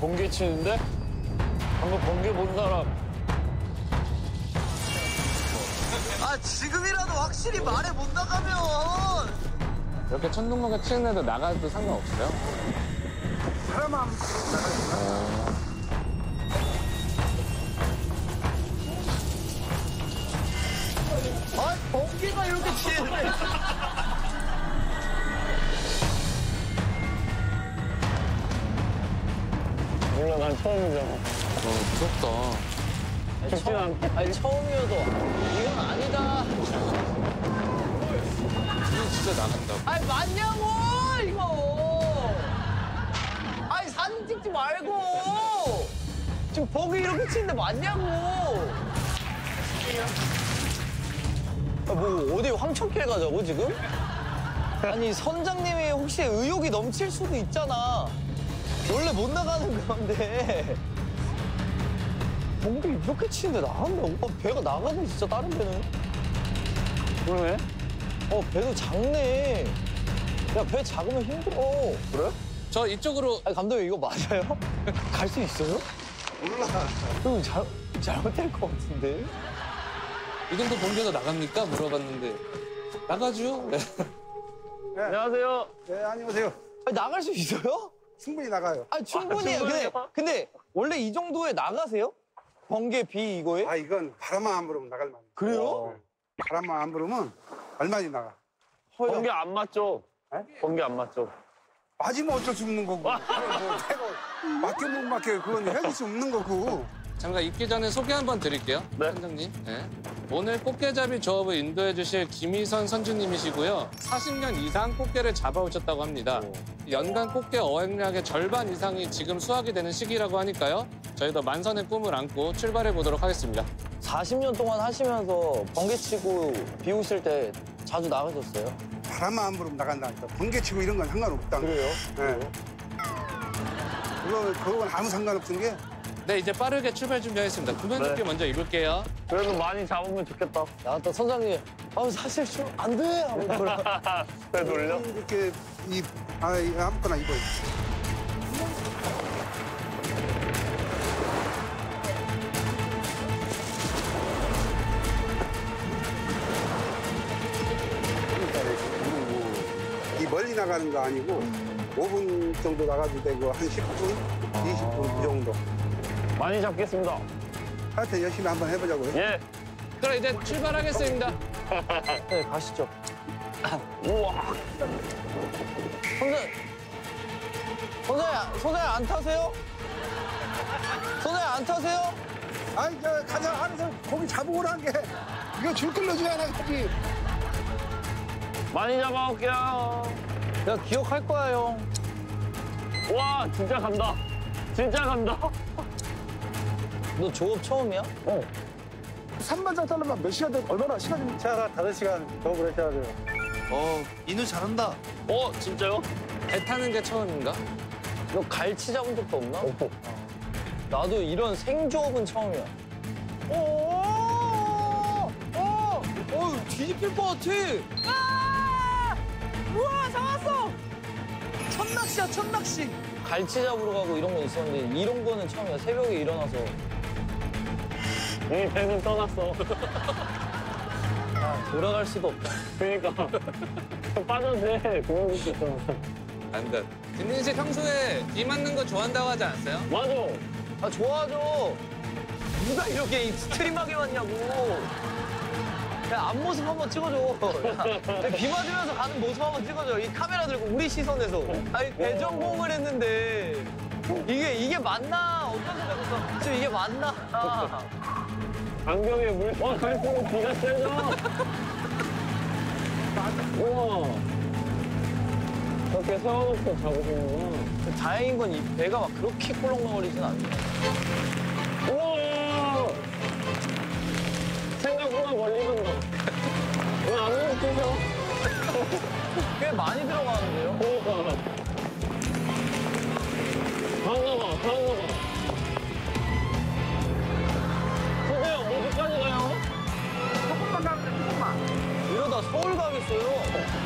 번개 치는데? 방금 번개 본 사람. 아, 지금이라도 확실히 말해 못 나가면. 이렇게 천둥번개 치는 애들 나가도 상관없어요? 사람만 나가니까. 아, 번개가 이렇게 치는데. 몰라, 난 처음이잖아. 무섭다. 쉽진 않게. 아니, 처음이어도 이건 아니다. 이게 진짜 나간다고. 아니, 맞냐고, 이거. 아니, 사진 찍지 말고. 지금 번개 이렇게 치는데 맞냐고. 아, 뭐, 어디 황천길 가자고, 지금? 아니, 선장님이 혹시 의욕이 넘칠 수도 있잖아. 원래 못 나가는 건데. 번개 이렇게 치는데 나간다고? 배가 나가네, 진짜, 다른 배는. 그러네? 배도 작네. 야, 배 작으면 힘들어. 그래? 저 이쪽으로. 아니, 감독님, 이거 맞아요? 갈 수 있어요? 몰라. 형, 잘못될 것 같은데? 이 정도 번개가 나갑니까? 물어봤는데. 나가죠. 네. 네. 안녕하세요. 네, 안녕하세요. 아니, 나갈 수 있어요? 충분히 나가요. 아니, 충분히 해요. 근데 원래 이 정도에 나가세요? 번개, 비 이거에? 아, 이건 바람만 안 불으면 나갈 만해. 그래요? 바람만 안 불으면 얼마나 나가. 번개 안 맞죠? 네? 번개 안 맞죠? 맞으면 어쩔 수 없는 거고. 그건 뭐 태고 맡겨 못 맡겨 그건 해줄 수 없는 거고. 잠깐 입기 전에 소개 한번 드릴게요. 네. 선장님. 네. 오늘 꽃게잡이 조업을 인도해 주실 김희선 선주님이시고요. 40년 이상 꽃게를 잡아오셨다고 합니다. 연간 꽃게 어획량의 절반 이상이 지금 수확이 되는 시기라고 하니까요. 저희도 만선의 꿈을 안고 출발해 보도록 하겠습니다. 40년 동안 하시면서 번개 치고 비 오실 때 자주 나가셨어요? 바람만 안 불으면 나간다니까. 번개치고 이런 건 상관없다. 그래요? 네. 그건 아무 상관없는 게 네, 이제 빠르게 출발 준비하겠습니다. 구명조끼 먼저 입을게요. 그래도 많이 잡으면 좋겠다. 야, 또 선장님, 사실 좀 안 돼! 하고 왜 놀려? 이렇게 아무거나 입어요. 이 멀리 나가는 거 아니고 5분 정도 나가도 되고 한 10분, 20분 이 정도. 많이 잡겠습니다. 하여튼 열심히 한번 해보자고요. 예. 그럼 이제 출발하겠습니다. 네, 가시죠. 우와. 선장님 안 타세요? 선장님 안 타세요? 아니, 가자 하면서 고기 잡아오라는 게 이거 줄 끌려줘야 하지. 많이 잡아올게요. 내가 기억할 거야, 형. 와, 진짜 간다. 진짜 간다. 너 조업 처음이야? 3만 장 달러면 몇 시간 얼마나 시간이? 차가 5시간 조업을 해야 돼요. 인우 잘한다. 진짜요? 배 타는 게 처음인가? 너 갈치 잡은 적도 없나? 나도 이런 생조업은 처음이야. 뒤집힐 것 같아. 우와, 잡았어. 첫낚시야, 첫낚시. 갈치 잡으러 가고 이런 건 있었는데 이런 거는 처음이야. 새벽에 일어나서. 이미 배는 떠났어. 돌아갈 수도 없다. 그러니까. 빠져도 돼. 그런 것도 있잖아. 안 돼. 김민 씨 평소에 비 맞는 거 좋아한다고 하지 않았어요? 맞아. 좋아하죠. 누가 이렇게 스트림하게 왔냐고. 야, 앞모습 한번 찍어줘. 야, 비 맞으면서 가는 모습 한번 찍어줘. 이 카메라 들고 우리 시선에서. 아니, 대전공을 했는데 이게 맞나? 어떤 생각했어? 지금 이게 맞나? 안경에 물, 갈수록 비가 세져. 우와. 저렇게 세워놓고 잡으시는구나. 다행인 건 이 배가 막 그렇게 꼴렁거리진 않네. 우와. 생각보다 멀리 간다. 왜 안 움직여? 꽤 많이 들어가는데요? 그러니까. 가는가 봐. 선생님, 어디까지 가요? 조금만 가면 돼, 조금만. 이러다 서울 가겠어요.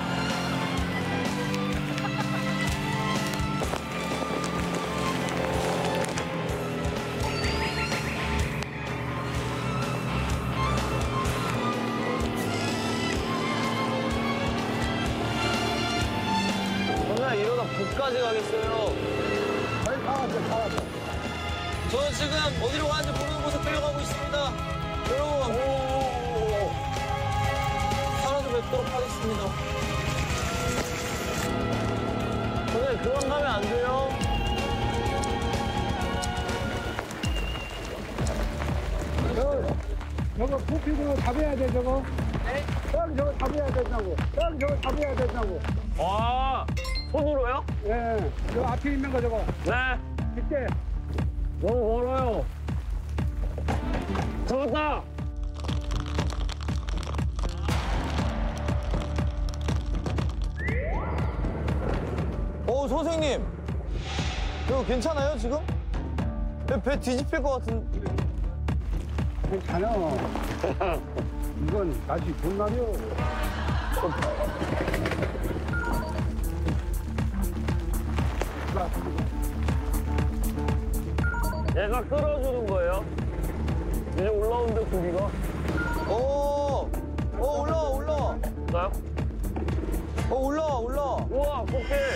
어디까지 가겠어요? 저는 지금 어디로 가는지 모르는 곳에 끌려가고 있습니다. 여러분, 살아서 뵙도록 하겠습니다. 선생님, 그만 가면 안 돼요. 저거 부피고 잡아야 돼, 저거. 네? 형, 저거 잡아야 된다고. 형, 저거 잡아야 된다고. 와, 손으로요? 예, 저 앞에 있는 거 저거. 네. 이때. 너무 멀어요. 잡았다. 선생님. 이거 괜찮아요, 지금? 배 뒤집힐 것 같은. 괜찮아. 이건 다시 본날이요. 얘가 끌어주는 거예요. 이제 올라오는데 고기가. 올라와. 나요? 올라와. 우와, 꽃게.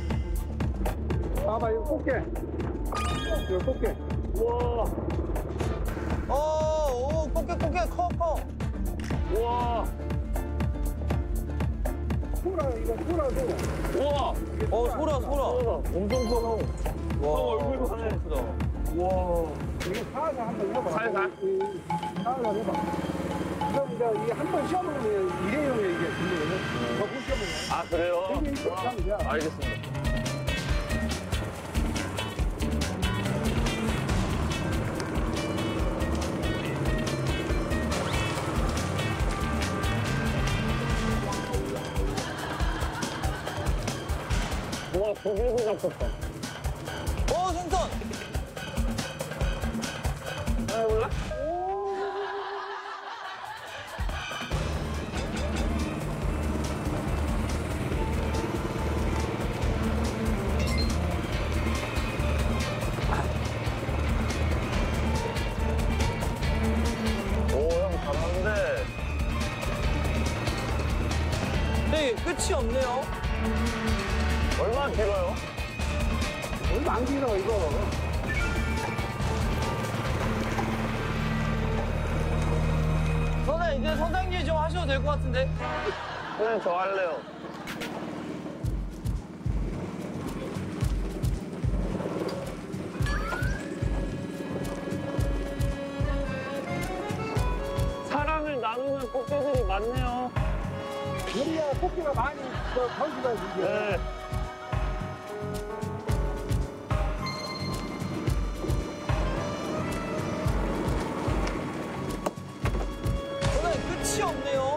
봐봐, 이거 꽃게. 이거 꽃게. 우와, 꽃게, 커. 우와, 이거 소라도. 우와. 소라. 엄청 커. 와, 얼굴도 하네. 크다. 우와. 이거 살살 한번 해봐. 살살? 살살 해봐. 그럼 이제 이게 한 번 시험을 일회용이야, 이게. 근데 더 시험을 해. 아, 그래요? 이게 이렇게 하면 돼. 알겠습니다. 우와, 고기도 잡혔다. 생선. 해볼래? 오, 형 잘하는데. 네, 끝이 없네요. 얼마나 길어요? 얼마 안 길어, 이거. 선생님, 이제 선장님 좀 하셔도 될 것 같은데. 선생님, 저 할래요. 사랑을 나누는 꽃게들이 많네요. 우리야 꽃게가 많이 번지가 이게. 네. 선생님, 끝이 없네요.